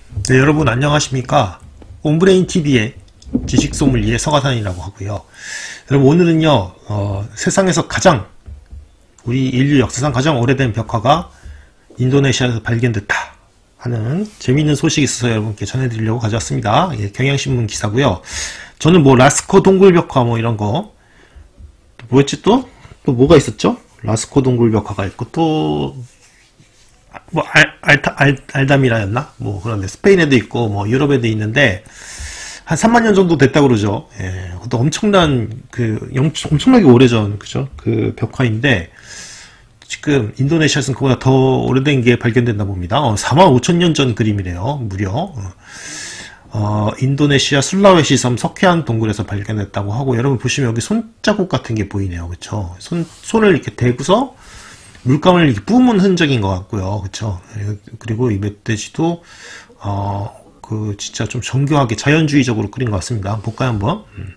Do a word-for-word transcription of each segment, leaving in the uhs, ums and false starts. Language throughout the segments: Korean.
네, 여러분 안녕하십니까? 온브레인티비의 지식소믈리에 서가산이라고 하고요. 여러분 오늘은요, 어, 세상에서 가장 우리 인류 역사상 가장 오래된 벽화가 인도네시아에서 발견됐다 하는 재미있는 소식이 있어서 여러분께 전해드리려고 가져왔습니다. 예, 경향신문 기사고요. 저는 뭐 라스코 동굴 벽화 뭐 이런 거 뭐였지 또? 또 뭐가 있었죠? 라스코 동굴 벽화가 있고 또 뭐 알, 알타, 알, 알다미라였나? 뭐 그런데 스페인에도 있고 뭐 유럽에도 있는데 한 삼만 년 정도 됐다고 그러죠. 예, 그것도 엄청난 그 엄청나게 오래전 그죠? 그 벽화인데 지금 인도네시아에서는 그보다 더 오래된 게 발견됐나 봅니다. 어, 사만 오천 년 전 그림이래요. 무려. 어, 인도네시아 술라웨시 섬 석회암 동굴에서 발견됐다고 하고, 여러분 보시면 여기 손자국 같은 게 보이네요. 그쵸? 손, 손을 이렇게 대고서 물감을 이렇게 뿜은 흔적인 것 같고요. 그쵸? 그리고 이 멧돼지도, 어, 그, 진짜 좀 정교하게 자연주의적으로 그린 것 같습니다. 한번 볼까요, 한번? 음.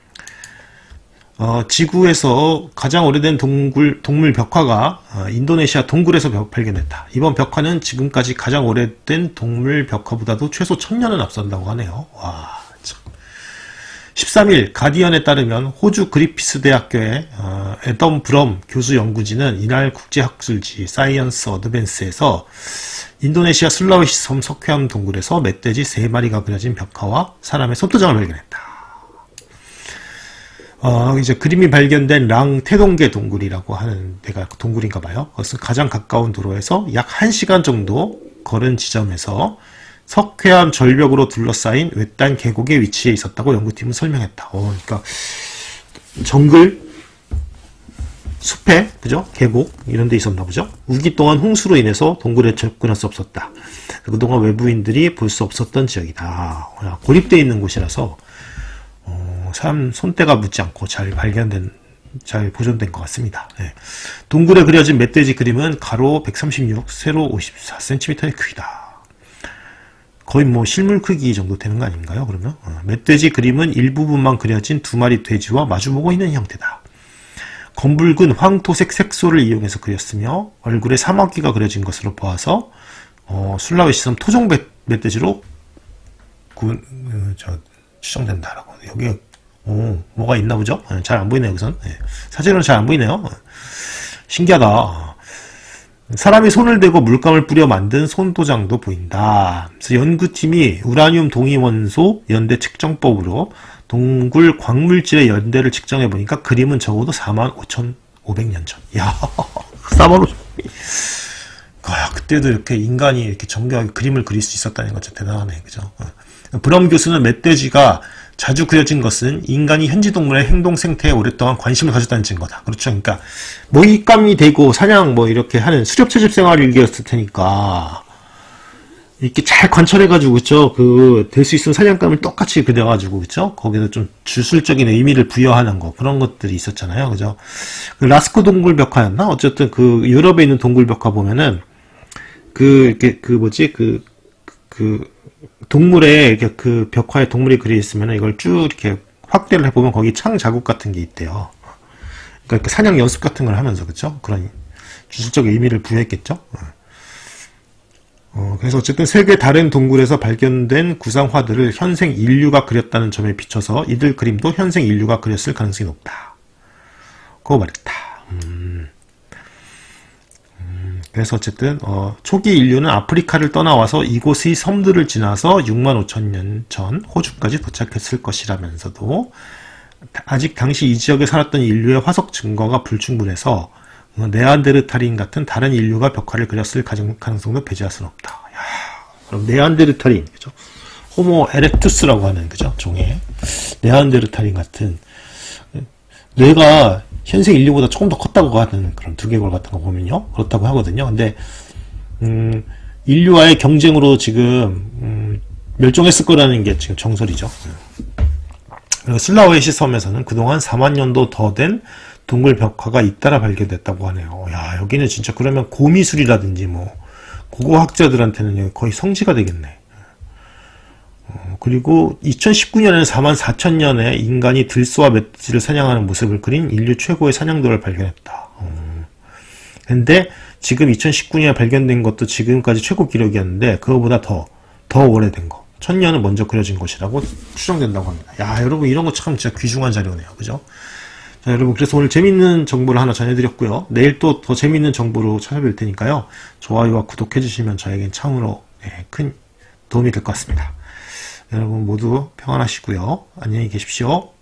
어, 지구에서 가장 오래된 동굴, 동물 벽화가 어, 인도네시아 동굴에서 벽, 발견됐다. 이번 벽화는 지금까지 가장 오래된 동물 벽화보다도 최소 천 년은 앞선다고 하네요. 와, 참. 십삼 일 가디언에 따르면 호주 그리피스 대학교의 어, 애덤 브럼 교수 연구진은 이날 국제학술지 사이언스 어드밴스에서 인도네시아 술라웨시 섬 석회암 동굴에서 멧돼지 세 마리가 그려진 벽화와 사람의 손도장을 발견했다. 어, 이제 그림이 발견된 랑 태동계 동굴이라고 하는 데가 동굴인가 봐요. 그것은 가장 가까운 도로에서 약 한 시간 정도 걸은 지점에서 석회암 절벽으로 둘러싸인 외딴 계곡의 위치에 있었다고 연구팀은 설명했다. 어, 그러니까 정글, 숲에, 그죠? 계곡 이런 데 있었나 보죠. 우기 동안 홍수로 인해서 동굴에 접근할 수 없었다. 그동안 외부인들이 볼 수 없었던 지역이다. 고립되어 있는 곳이라서 어, 참 손때가 묻지 않고 잘 발견된, 잘 보존된 것 같습니다. 네. 동굴에 그려진 멧돼지 그림은 가로 백삼십육, 세로 오십사 센티미터의 크기다. 거의 뭐 실물 크기 정도 되는 거 아닌가요? 그러면 어, 멧돼지 그림은 일부분만 그려진 두 마리 돼지와 마주보고 있는 형태다. 검붉은 황토색 색소를 이용해서 그렸으며 얼굴에 사마귀가 그려진 것으로 보아서 어, 술라웨시 섬 토종 멧돼지로 구, 어, 저, 추정된다라고. 여기 오, 뭐가 있나 보죠? 잘 안 보이네요, 우선. 네. 사진으로 잘 안 보이네요. 신기하다. 사람이 손을 대고 물감을 뿌려 만든 손도장도 보인다. 그래서 연구팀이 우라늄 동위원소 연대 측정법으로 동굴 광물질의 연대를 측정해 보니까 그림은 적어도 사만 오천오백 년 전. 야, 사만 오천. 아, 그때도 이렇게 인간이 이렇게 정교하게 그림을 그릴 수 있었다는 건 진짜 대단하네, 그죠? 브럼 교수는 멧돼지가 자주 그려진 것은 인간이 현지 동물의 행동 생태에 오랫동안 관심을 가졌다는 증거다. 그렇죠. 그러니까 모잇감이 되고 사냥 뭐 이렇게 하는 수렵 채집 생활일기였을 테니까 이렇게 잘 관찰해가지고 그쵸. 그 될 수 있으면 사냥감을 똑같이 그려가지고 그쵸. 거기서 좀 주술적인 의미를 부여하는 거 그런 것들이 있었잖아요. 그죠. 그 라스코 동굴 벽화였나? 어쨌든 그 유럽에 있는 동굴 벽화 보면은 그 이렇게 그 뭐지 그 그 동물에 이렇게 그 벽화에 동물이 그려 있으면 이걸 쭉 이렇게 확대를 해보면 거기 창 자국 같은 게 있대요. 그러니까 사냥 연습 같은 걸 하면서 그쵸? 그런 주술적 의미를 부여했겠죠. 어, 그래서 어쨌든 세계 다른 동굴에서 발견된 구상화들을 현생 인류가 그렸다는 점에 비춰서 이들 그림도 현생 인류가 그렸을 가능성이 높다. 그거 말했다. 음. 그래서 어쨌든 어, 초기 인류는 아프리카를 떠나와서 이곳의 섬들을 지나서 육만 오천 년 전 호주까지 도착했을 것이라면서도 아직 당시 이 지역에 살았던 인류의 화석 증거가 불충분해서 어, 네안데르탈인 같은 다른 인류가 벽화를 그렸을 가능성도 배제할 수는 없다. 야, 그럼 네안데르탈인, 그죠? 호모 에렉투스라고 하는 그죠? 종의 네안데르탈인 같은 뇌가 현생 인류보다 조금 더 컸다고 하는 그런 두개골 같은 거 보면요. 그렇다고 하거든요. 근데, 음, 인류와의 경쟁으로 지금, 음, 멸종했을 거라는 게 지금 정설이죠. 술라웨시 섬에서는 그동안 사만 년도 더 된 동굴 벽화가 잇따라 발견됐다고 하네요. 야, 여기는 진짜 그러면 고미술이라든지 뭐, 고고학자들한테는 거의 성지가 되겠네. 어, 그리고 이천십구 년에는 사만 사천 년에 인간이 들소와 멧돼지를 사냥하는 모습을 그린 인류 최고의 사냥도를 발견했다. 어. 근데 지금 이천십구 년에 발견된 것도 지금까지 최고 기록이었는데 그거보다 더 더 오래된 거. 천년은 먼저 그려진 것이라고 추정된다고 합니다. 야, 여러분 이런 거 참 진짜 귀중한 자료네요. 그죠? 자, 여러분 그래서 오늘 재밌는 정보를 하나 전해드렸고요. 내일 또 더 재밌는 정보로 찾아뵐 테니까요. 좋아요와 구독해주시면 저에겐 참으로 네, 큰 도움이 될 것 같습니다. 여러분 모두 평안하시고요. 안녕히 계십시오.